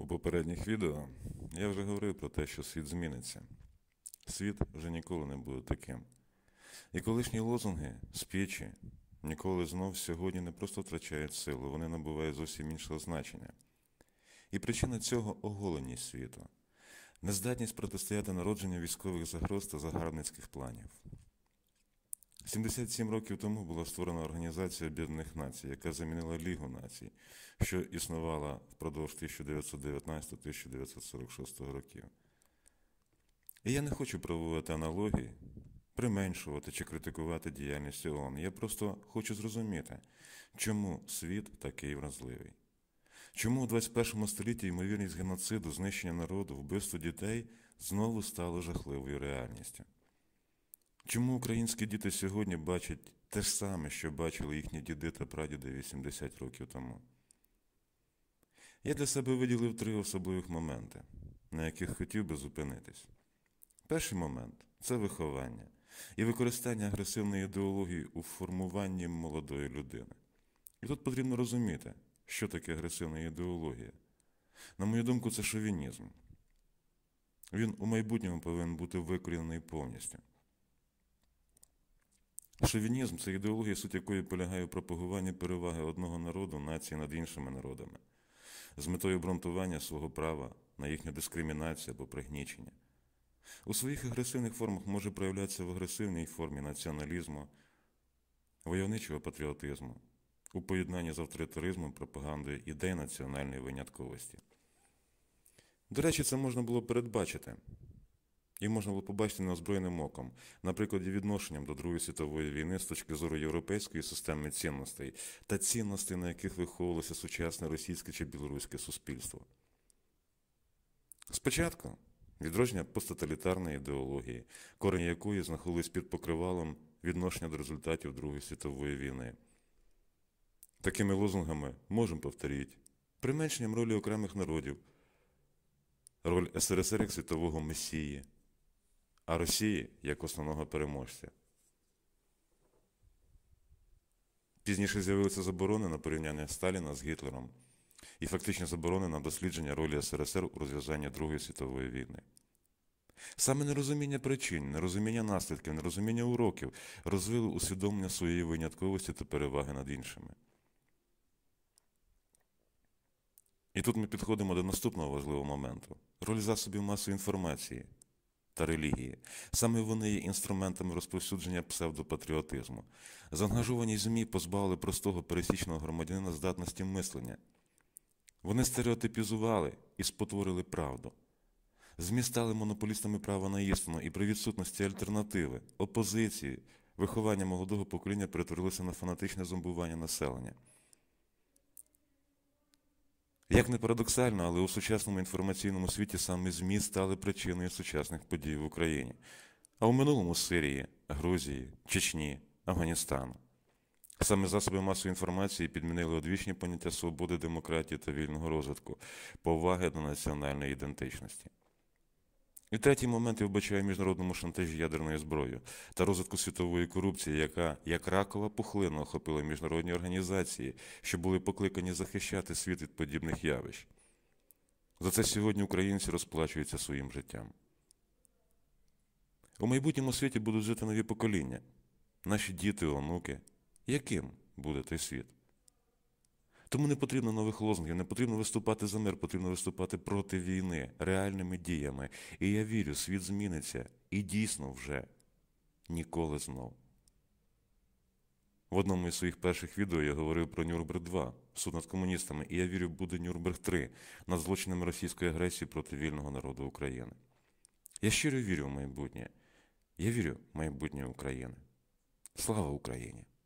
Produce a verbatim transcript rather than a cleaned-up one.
попередніх відео я вже говорив про те, що світ зміниться. Світ вже ніколи не буде таким. І колишні лозунги, спічі ніколи знов сьогодні не просто втрачають силу, вони набувають зовсім іншого значення. І причина цього – оголеність світу. Нездатність протистояти народженню військових загроз та загарбницьких планів. сімдесят сім років тому була створена Організація Об'єднаних Націй, яка замінила Лігу націй, що існувала впродовж тисяча дев'ятсот дев'ятнадцятого - тисяча дев'ятсот сорок шостого років. І я не хочу проводити аналогії, применшувати чи критикувати діяльність ООН. Я просто хочу зрозуміти, чому світ такий вразливий. Чому у двадцять першому столітті ймовірність геноциду, знищення народу, вбивство дітей знову стало жахливою реальністю? Чому українські діти сьогодні бачать те ж саме, що бачили їхні діди та прадіди вісімдесят років тому? Я для себе виділив три особливих моменти, на яких хотів би зупинитись. Перший момент – це виховання і використання агресивної ідеології у формуванні молодої людини. І тут потрібно розуміти, що таке агресивна ідеологія. На мою думку, це шовінізм. Він у майбутньому повинен бути викорінений повністю. Шовінізм – це ідеологія, суть якої полягає у пропагуванні переваги одного народу, нації над іншими народами, з метою обґрунтування свого права на їхню дискримінацію або пригнічення. У своїх агресивних формах може проявлятися в агресивній формі націоналізму, войовничого патріотизму, у поєднанні з авторитаризмом, пропагандою ідей національної винятковості. До речі, це можна було передбачити. І можна було побачити неозброєним оком, на прикладі відношенням до Другої світової війни з точки зору європейської системи цінностей та цінностей, на яких виховувалося сучасне російське чи білоруське суспільство. Спочатку відродження посттоталітарної ідеології, корені якої знаходились під покривалом відношення до результатів Другої світової війни. Такими лозунгами можемо повторити применшенням ролі окремих народів, роль ес ер ес ер як світового месії, а Росії як основного переможця. Пізніше з'явилися заборони на порівняння Сталіна з Гітлером і фактично заборони на дослідження ролі ес ер ес ер у розв'язанні Другої світової війни. Саме нерозуміння причин, нерозуміння наслідків, нерозуміння уроків розвило усвідомлення своєї винятковості та переваги над іншими. І тут ми підходимо до наступного важливого моменту – роль засобів масової інформації та релігії. Саме вони є інструментами розповсюдження псевдопатріотизму. Заангажовані ЗМІ позбавили простого пересічного громадянина здатності мислення. Вони стереотипізували і спотворили правду. ЗМІ стали монополістами права на істину і при відсутності альтернативи, опозиції, виховання молодого покоління перетворилося на фанатичне зомбування населення. Як не парадоксально, але у сучасному інформаційному світі саме ЗМІ стали причиною сучасних подій в Україні. А у минулому – Сирії, Грузії, Чечні, Афганістану. Саме засоби масової інформації підмінили одвічні поняття свободи, демократії та вільного розвитку, поваги до національної ідентичності. І третій момент я вбачаю в міжнародному шантажі ядерною зброєю та розвитку світової корупції, яка, як ракова пухлина, охопила міжнародні організації, що були покликані захищати світ від подібних явищ. За це сьогодні українці розплачуються своїм життям. У майбутньому світі будуть жити нові покоління, наші діти, онуки. Яким буде той світ? Тому не потрібно нових лозунгів, не потрібно виступати за мир, потрібно виступати проти війни, реальними діями. І я вірю, світ зміниться. І дійсно вже ніколи знов. В одному із своїх перших відео я говорив про Нюрнберг два, суд над комуністами. І я вірю, буде Нюрнберг три, над злочинами російської агресії проти вільного народу України. Я щиро вірю в майбутнє. Я вірю в майбутнє України. Слава Україні!